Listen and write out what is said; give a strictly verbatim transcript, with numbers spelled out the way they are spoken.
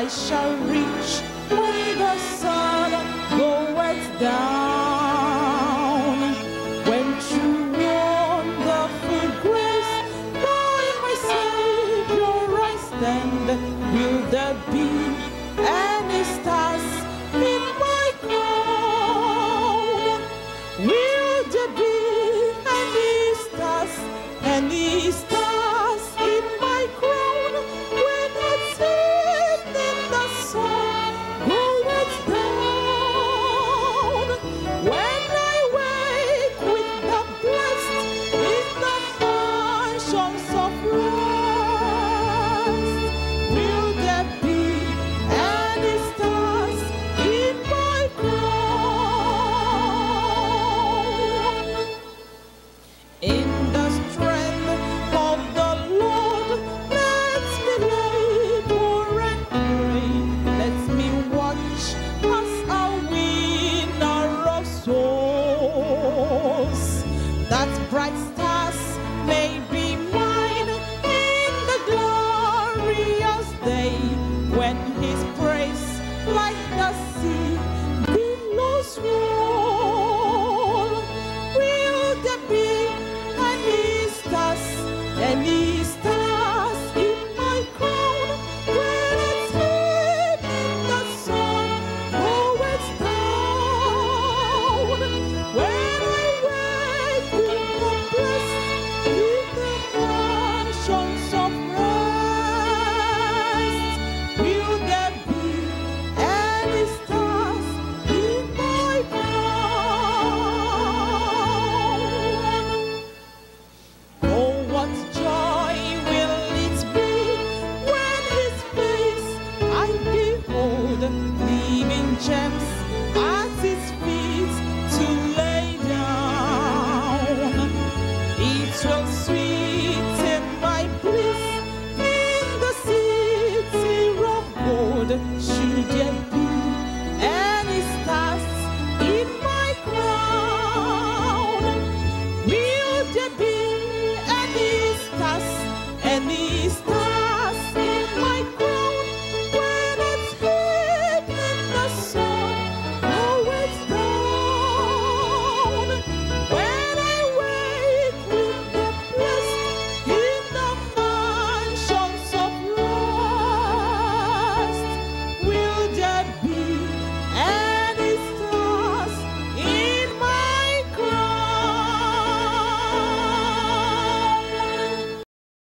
I shall reach when the sun goeth down. When true wonderful grace by my Savior I stand, will there be any stars in my crown? Will there be any stars, any stars in my crown? When it's evening, the sun goeth down. When I wake with the blessed in the mansions of rest, will there be any stars in my crown? In the strength of the Lord, let me labor and pray. Let me watch as a winner of souls. That bright star